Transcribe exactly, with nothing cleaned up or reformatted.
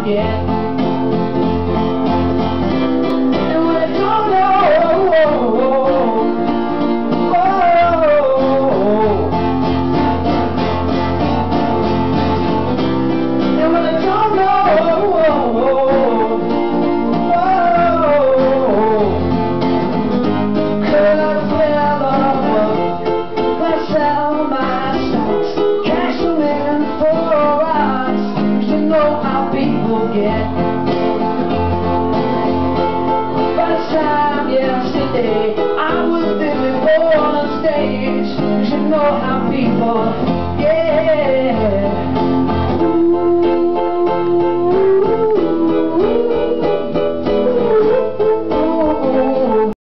get. And when I don't know, and when I don't know, could I fell over, I sell my stocks, cash them in for rocks. You know how people get. By the time yesterday I was living on stage. You know how people get.